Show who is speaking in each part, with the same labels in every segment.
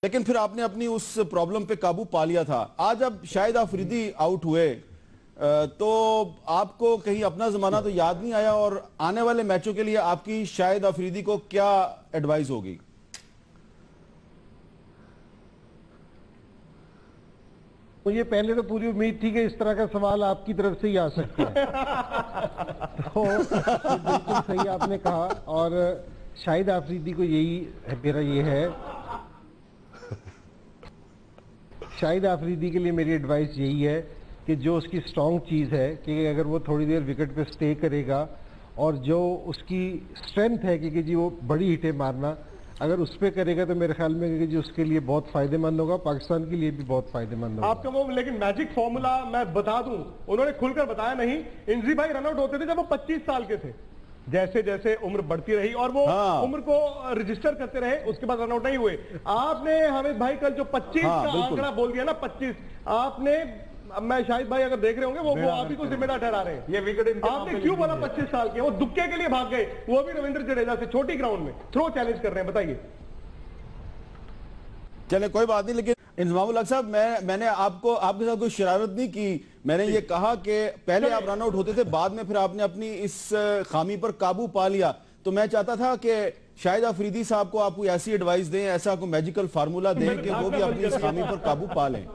Speaker 1: लेकिन फिर आपने अपनी उस प्रॉब्लम पे काबू पा लिया था। आज अब शाहिद अफरीदी आउट हुए तो आपको कहीं अपना जमाना तो याद नहीं आया, और आने वाले मैचों के लिए आपकी शाहिद अफरीदी को क्या एडवाइस होगी?
Speaker 2: मुझे पहले तो पूरी उम्मीद थी कि इस तरह का सवाल आपकी तरफ से ही आ सकता है। तो बिल्कुल सही आपने कहा, और शाहिद अफरीदी को यही मेरा ये है, शाहिद अफरीदी के लिए मेरी एडवाइस यही है कि जो उसकी स्ट्रॉन्ग चीज़ है कि अगर वो थोड़ी देर विकेट पे स्टे करेगा, और जो उसकी स्ट्रेंथ है कि जी वो बड़ी हिटें मारना, अगर उस पर करेगा तो मेरे ख्याल में कि जी उसके लिए बहुत फायदेमंद होगा, पाकिस्तान के लिए भी बहुत फायदेमंद होगा।
Speaker 3: आपका वो लेकिन मैजिक फॉर्मूला मैं बता दूं, उन्होंने खुलकर बताया नहीं। इंजरी भाई रनआउट होते थे जब वो 25 साल के थे, जैसे जैसे उम्र बढ़ती रही और वो उम्र को रजिस्टर करते रहे, उसके बाद रनआउट नहीं हुए। आपने हामिद भाई कल जो 25 का आंकड़ा बोल दिया ना, 25, आपने, मैं शाहिद भाई अगर देख रहे होंगे वो आप ही को जिम्मेदार ठहरा रहे हैं। ये विकेट आपने क्यों बोला 25 साल के? वो दुक्के के लिए भाग गए, वो भी रविंद्र जडेजा से छोटी ग्राउंड में थ्रो चैलेंज कर रहे हैं, बताइए।
Speaker 1: चले कोई बात नहीं, लेकिन इंजमामुल हक साहब, मैंने आपके साथ कोई शरारत नहीं की। मैंने ये कहा कि पहले आप रन आउट होते थे, बाद में फिर आपने अपनी इस खामी पर काबू पा लिया। तो मैं चाहता था कि शाहिद अफरीदी साहब को आप कोई ऐसी एडवाइस दें, ऐसा कोई मैजिकल फार्मूला दें कि वो भी अपनी इस खामी पर काबू पा लें।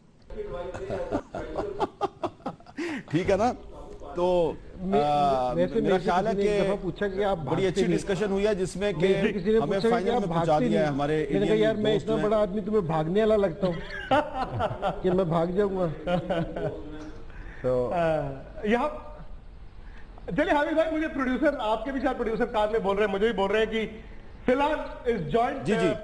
Speaker 1: ठीक है ना? तो मेरा ख्याल है कि
Speaker 2: पूछा कि आप
Speaker 1: बड़ी अच्छी डिस्कशन हुई है जिसमें कि हमें फाइनल में पहुंचा दिया है हमारे इंडियन।
Speaker 2: यार मैं इतना बड़ा आदमी तुम्हें भागने वाला लगता हूँ कि मैं भाग जाऊंगा।
Speaker 3: तो यहाँ चलिए हामिद भाई, मुझे प्रोड्यूसर, आपके भी साथ प्रोड्यूसर कार में बोल रहे हैं, मुझे भी बोल रहे हैं कि फिलहाल इस जॉइंट